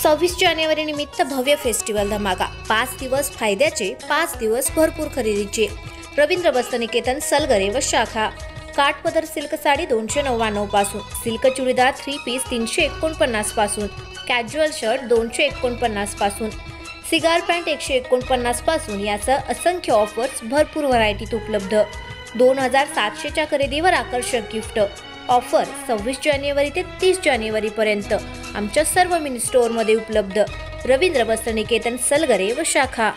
26 जानेवारी निमित्त भव्य फेस्टिवल धमाका। 5 दिवस फायद्याचे, 5 दिवस भरपूर खरेदीचे। रवींद्र वस्त्रनिकेतन सलगरे व शाखा। काठपदर सिल्क साडी 299 पासून, सिल्क चुडीदार 3 पीस 349 पासून, कॅज्युअल शर्ट 249 पासून, सिगार पॅन्ट 149 पासून यासह असंख्य ऑफर्स भरपूर व्हरायटीत उपलब्ध। 2700 च्या खरेदीवर आकर्षक गिफ्ट। ऑफर 26 जानेवारी ते 30 जानेवारी पर्यंत आमच्या सर्व मिनी स्टोअर मध्ये उपलब्ध। रवींद्र वस्त्रनिकेतन सलगरे व शाखा।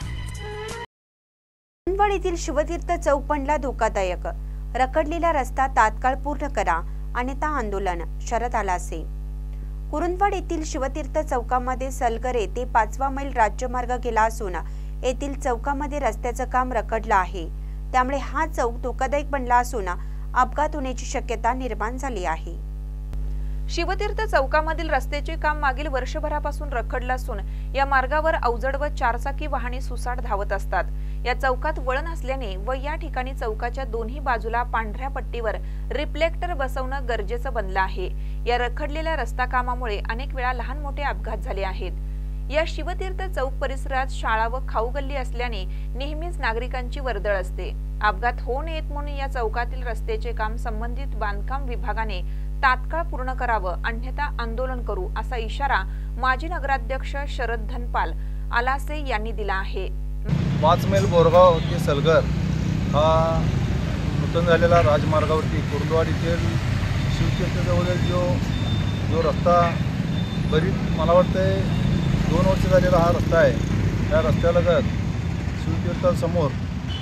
कुरुंदवाड येथील शिवतीर्थ चौक बनला धोकादायक। रखडलेला रस्ता तात्काळ पूर्ण करा अन्यथा आंदोलन। शरद आलासे। कुरुंदवाड येथील शिवतीर्थ चौकामध्ये सलगरे ते 5वा मैल राज्यमार्ग गेला असून येथील चौकामध्ये रस्त्याचं काम रखडलं आहे। त्यामुळे हा चौक धोकादायक बनला असून अपघात होण्याची शक्यता निर्माण झाली आहे। शिवतीर्थ चौकामधील रस्त्याचे काम मागील वर्षभरापासून रखडलं असून या मार्गावर अवजड व चारचाकी वाहने सुसाट धावत असतात। या चौकात वळण असल्याने व या ठिकाणी चौकाच्या दोन्ही बाजूला पांढऱ्या पट्टीवर रिफ्लेक्टर बसवणं गरजेचं बनलं आहे। या रखडलेल्या रस्ता कामामुळे अनेक वेळा लहान मोठे अपघात झाले आहेत। या शिवतीर्थ चौक परिसरात शाळा व खाऊ गल्ली असल्याने नेहमीच नागरिकांची वर्दळ असते। अपघात होऊ नयेत म्हणून या चौकातील रस्त्याचे काम संबंधित बांधकाम विभागाने तात्काळ पूर्ण करावं अन्यथा आंदोलन करू असा इशारा माजी नगराध्यक्ष शरद धनपाल आलासे यांनी दिला आहे। 5 मैल बोरगाव ते सलगर हा नूतन झालेला राजमार्गावरती कुरुंदवाड येथील शिवतीर्थजवळील जो रस्ता बरीच मला वाटतंय 2 वर्ष झालेला हा रस्ता आहे। या रस्त्यालगत शिवतीर्थासमोर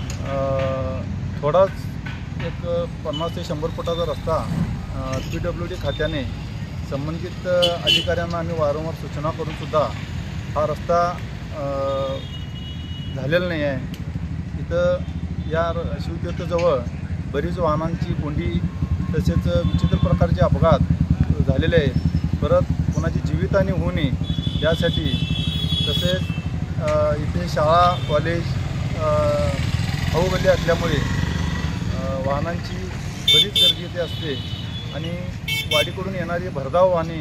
थोडाच एक 50 ते 100 फुटाचा रस्ता PWD खात्याने संबंधित अधिकाऱ्यांना आम्ही वारंवार सूचना करून सुद्धा हा रस्ता झालेला नाही आहे। इथं या शिवतीर्थजवळ बरीच वाहनांची कोंडी तसेच विचित्र प्रकारचे अपघात झालेले आहेत। परत कोणाची जीवितहानी होऊ नये यासाठी तसेच इथे शाळा कॉलेज खाऊ गल्ली असल्यामुळे वाहनांची बरीच गर्दी इथे असते आणि वाडीकडून येणारी भरधाव वाहने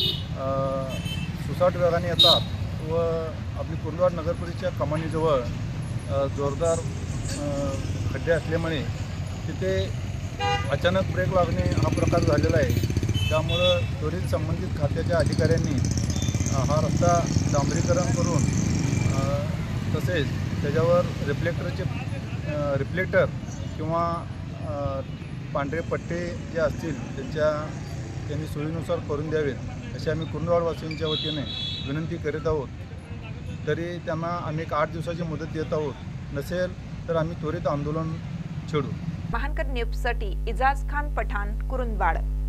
सुसाट वेगाने येतात व आपली कुरुंदवाड नगर परिषदेच्या कमानीजवळ जोरदार खड्डे असल्यामुळे तिथे अचानक ब्रेक लागणे हा प्रकार झालेला आहे। त्यामुळं त्वरित संबंधित खात्याच्या अधिकाऱ्यांनी हा रस्ता डांबरीकरण करून तसेच त्याच्यावर रिफ्लेक्टर किंवा पांढरे पट्टे जे असतील त्यांनी सोयीनुसार करून द्यावेत अशी आम्ही कुरुंदवाडवासीयांच्या वतीने विनंती करीत आहोत। तरी त्यांना आम्ही एक 8 दिवसाची मुदत देत आहोत। नसेल तर आम्ही त्वरित आंदोलन छेडू। महानकर न्यूजसाठी इजाज खान पठाण, कुरुंदवाड।